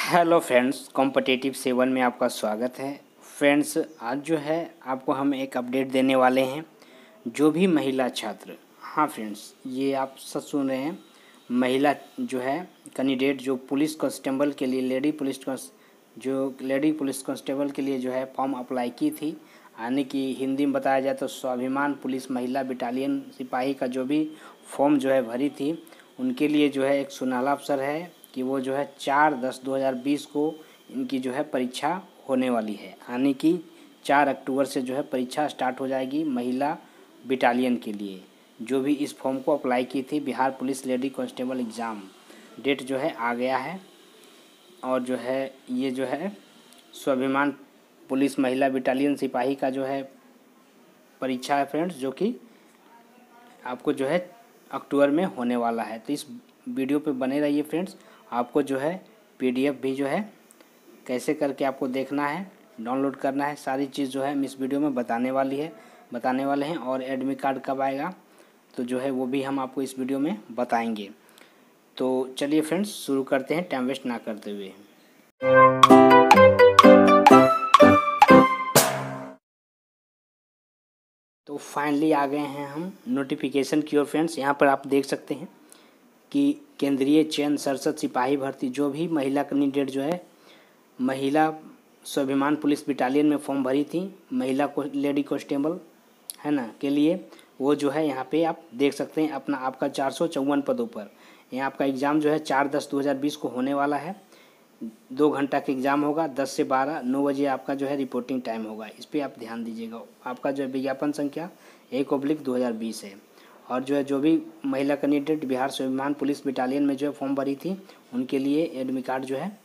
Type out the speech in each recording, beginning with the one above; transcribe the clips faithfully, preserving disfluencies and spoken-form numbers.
Hello friends, competitive seven में आपका स्वागत है। फ्रेंड्स, आज जो है आपको हम एक अपडेट देने वाले हैं। जो भी महिला छात्र, हाँ फ्रेंड्स, ये आप सच सुन रहे हैं, महिला जो है कैंडिडेट जो पुलिस कांस्टेबल के लिए लेडी पुलिस जो लेडी पुलिस कांस्टेबल के लिए जो है फॉर्म अप्लाई की थी, यानी कि हिंदी में बताया जाए तो स्वाभिमान पुलिस महिला बटालियन सिपाही का जो भी फॉर्म जो है भरी थी, उनके लिए जो है एक सुनहरा अवसर है कि वो जो है चार दस दो हज़ार बीस को इनकी जो है परीक्षा होने वाली है। यानी कि चार अक्टूबर से जो है परीक्षा स्टार्ट हो जाएगी महिला बटालियन के लिए। जो भी इस फॉर्म को अप्लाई की थी, Bihar police lady constable exam date जो है आ गया है। और जो है ये जो है स्वाभिमान पुलिस महिला बटालियन सिपाही का जो है परीक्षा है फ्रेंड्स, जो कि आपको जो है अक्टूबर में होने वाला है। तो इस वीडियो पे बने रहिए फ्रेंड्स। आपको जो है पीडीएफ भी जो है कैसे करके आपको देखना है, डाउनलोड करना है, सारी चीज़ जो है हम इस वीडियो में बताने वाली है बताने वाले हैं। और एडमिट कार्ड कब आएगा तो जो है वो भी हम आपको इस वीडियो में बताएंगे। तो चलिए फ्रेंड्स, शुरू करते हैं टाइम वेस्ट ना करते हुए। तो फाइनली आ गए हैं हम नोटिफिकेशन की ओर फ्रेंड्स। यहाँ पर आप देख सकते हैं कि केंद्रीय चयन सशस्त्र सिपाही भर्ती, जो भी महिला कैंडिडेट जो है महिला स्वाभिमान पुलिस बटालियन में फॉर्म भरी थी, महिला को लेडी कांस्टेबल है ना के लिए, वो जो है यहाँ पे आप देख सकते हैं अपना आपका चार सौ चौवन पदों पर यहाँ आपका एग्ज़ाम जो है चार दस दो हज़ार बीस को होने वाला है। दो घंटा का एग्ज़ाम होगा, दस से बारह नौ बजे आपका जो है रिपोर्टिंग टाइम होगा। इस पर आप ध्यान दीजिएगा। आपका जो है विज्ञापन संख्या एक ऑब्लिक दो हज़ार बीस है। और जो है जो भी महिला कैंडिडेट बिहार स्वाभिमान पुलिस बटालियन में जो है फॉर्म भरी थी, उनके लिए एडमिट कार्ड जो है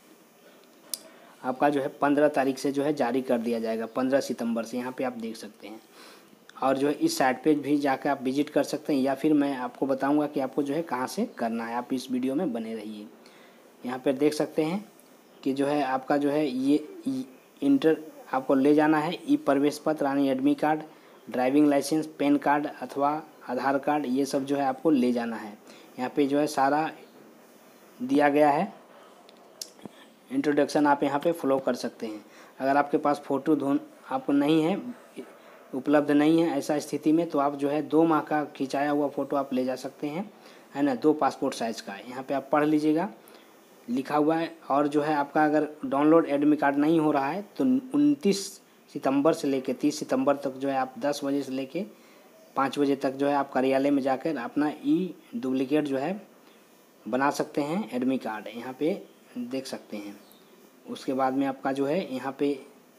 आपका जो है पंद्रह तारीख से जो है जारी कर दिया जाएगा, पंद्रह सितंबर से। यहाँ पे आप देख सकते हैं। और जो है इस साइट पे भी जाकर आप विजिट कर सकते हैं, या फिर मैं आपको बताऊंगा कि आपको जो है कहाँ से करना है। आप इस वीडियो में बने रहिए। यहाँ पर देख सकते हैं कि जो है आपका जो है ये इंटर आपको ले जाना है ई प्रवेश पत्र यानी admit card, driving licence, PAN card अथवा आधार कार्ड, ये सब जो है आपको ले जाना है। यहाँ पे जो है सारा दिया गया है इंट्रोडक्शन, आप यहाँ पे फॉलो कर सकते हैं। अगर आपके पास फ़ोटो धुन आपको नहीं है, उपलब्ध नहीं है ऐसा स्थिति में, तो आप जो है दो माह का खिंचाया हुआ फ़ोटो आप ले जा सकते हैं, है ना, दो पासपोर्ट साइज़ का। यहाँ पे आप पढ़ लीजिएगा, लिखा हुआ है। और जो है आपका अगर डाउनलोड एडमिट कार्ड नहीं हो रहा है तो उनतीस सितंबर से लेकर तीस सितंबर तक जो है आप दस बजे से लेकर पाँच बजे तक जो है आप कार्यालय में जाकर अपना ई डुप्लीकेट जो है बना सकते हैं एडमिट कार्ड, यहाँ पे देख सकते हैं। उसके बाद में आपका जो है यहाँ पे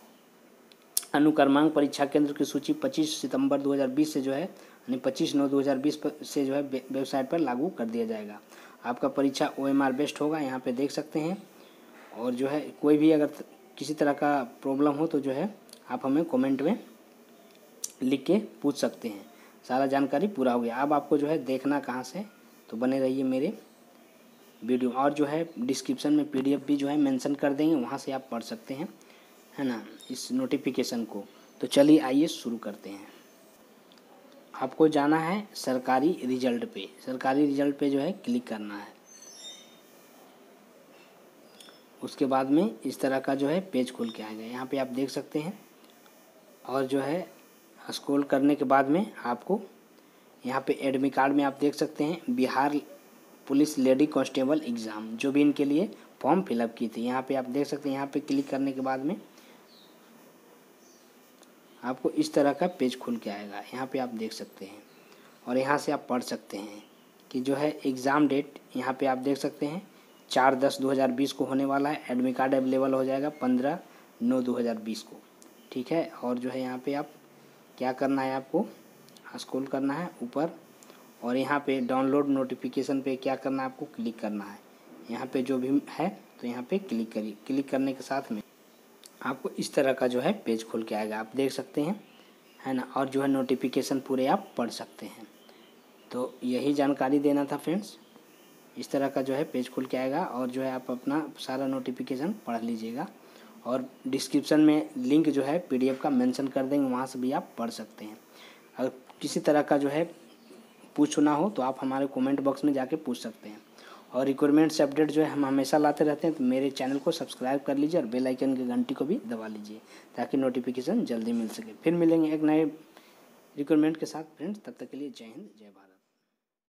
अनुक्रमांक परीक्षा केंद्र की सूची पच्चीस सितंबर दो हज़ार बीस से जो है यानी पच्चीस नौ दो हज़ार बीस से जो है वेबसाइट पर लागू कर दिया जाएगा। आपका परीक्षा ओ एम आर बेस्ड होगा, यहाँ पे देख सकते हैं। और जो है कोई भी अगर किसी तरह का प्रॉब्लम हो तो जो है आप हमें कमेंट में लिख के पूछ सकते हैं। सारा जानकारी पूरा हो गया। अब आपको जो है देखना कहाँ से, तो बने रहिए मेरे वीडियो। और जो है डिस्क्रिप्शन में पीडीएफ भी जो है मेंशन कर देंगे, वहाँ से आप पढ़ सकते हैं, है ना, इस नोटिफिकेशन को। तो चलिए आइए शुरू करते हैं। आपको जाना है सरकारी रिजल्ट पे। सरकारी रिजल्ट पे जो है क्लिक करना है। उसके बाद में इस तरह का जो है पेज खुल के आएगा। यहाँ पे आप देख सकते हैं। और जो है स्क्रॉल करने के बाद में आपको यहाँ पे एडमिट कार्ड में आप देख सकते हैं Bihar police lady constable exam, जो भी इनके लिए फॉर्म फिलअप की थी। यहाँ पे आप देख सकते हैं। यहाँ पे क्लिक करने के बाद में आपको इस तरह का पेज खुल के आएगा। यहाँ पे आप देख सकते हैं और यहाँ से आप पढ़ सकते हैं कि जो है एग्ज़ाम डेट यहाँ पे आप देख सकते हैं चार दस दो हज़ार बीस को होने वाला है। एडमिट कार्ड अवेलेबल हो जाएगा पंद्रह नौ दो हज़ार बीस को, ठीक है। और जो है यहाँ पे आप क्या करना है, आपको स्क्रॉल करना है ऊपर और यहाँ पे डाउनलोड नोटिफिकेशन पे क्या करना है, आपको क्लिक करना है। यहाँ पे जो भी है तो यहाँ पे क्लिक करिए। क्लिक करने के साथ में आपको इस तरह का जो है पेज खुल के आएगा, आप देख सकते हैं, है ना। और जो है नोटिफिकेशन पूरे आप पढ़ सकते हैं। तो यही जानकारी देना था फ्रेंड्स। इस तरह का जो है पेज खुल के आएगा और जो है आप अपना सारा नोटिफिकेशन पढ़ लीजिएगा। और डिस्क्रिप्शन में लिंक जो है पीडीएफ का मेंशन कर देंगे, वहाँ से भी आप पढ़ सकते हैं। अगर किसी तरह का जो है पूछना हो तो आप हमारे कमेंट बॉक्स में जाके पूछ सकते हैं। और रिक्वायरमेंट्स अपडेट जो है हम हमेशा लाते रहते हैं, तो मेरे चैनल को सब्सक्राइब कर लीजिए और बेल आइकन की घंटी को भी दबा लीजिए ताकि नोटिफिकेशन जल्दी मिल सके। फिर मिलेंगे एक नए रिक्वायरमेंट के साथ फ्रेंड्स, तब तक के लिए जय हिंद जय भारत।